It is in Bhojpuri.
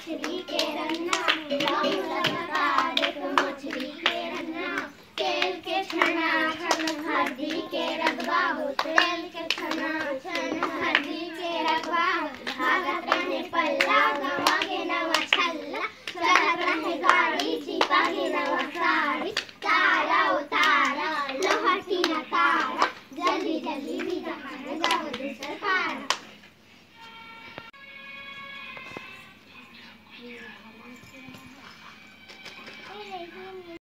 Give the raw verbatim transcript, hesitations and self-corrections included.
मछली के रन्ना, लहू लगता देख मछली के रन्ना। तेल के छना छन हल्दी के रगवा हो, तेल के छना छन हल्दी के रगवा हो। भागत रहे पल्ला गवा के नवा छल्ला, चलत रहे गाड़ी चिपा के नवा साड़ी। तारा उतारा लोहटी न तारा, जल्दी जल्दी विदा